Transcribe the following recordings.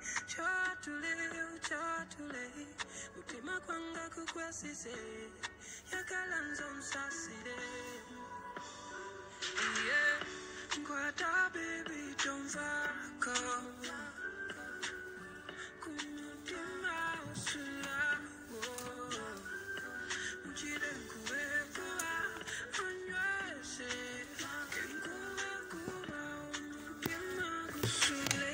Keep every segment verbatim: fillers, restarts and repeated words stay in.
Chatule, chatule, Mutima kwanga kukwasise, yakalanzo msaside. Yeah, kwata baby don't fuck up. Kumutima usula, uchile kuwekoa, anywese, kenkuwe kuwa, umutima kusule.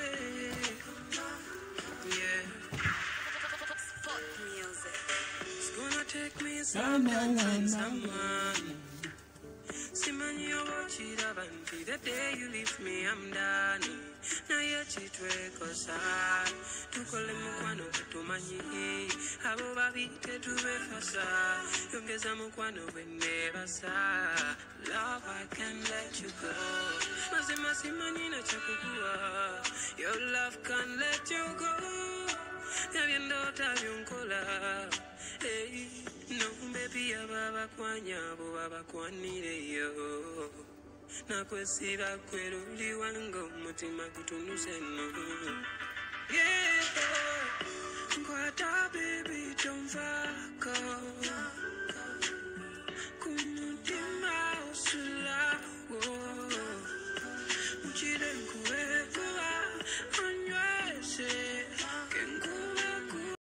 Yeah. Fuck music. It's gonna take me some time to find someone. Simani owochira banti, the day you leave me I'm done. Na yechitwe kosa, tukole mukwano tumanyi, abo babite tubefasa, yongeza mukwano wenebasa. Love, I can't let you go. Mazima simani na chakukua, your love can't let you go. Yabiendo tabyonkola, hey, no baby ababa kwanya, bo baba kwanire yo. Na kwesira kweruli wango mutima kutunuse no. Yeah, kwata baby don't fight.